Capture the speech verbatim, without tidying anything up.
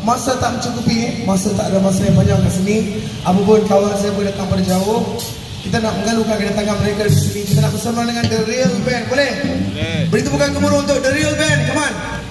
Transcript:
masa tak mencukupi eh. Masa tak ada masa yang panjang kat sini. Apapun kawan saya boleh datang pada jauh, kita nak menggalukan kedatangan mereka di sini. Kita nak bersama dengan The Real Band. Boleh? Boleh. Beri tepukan gemuruh untuk The Real Band. Come on.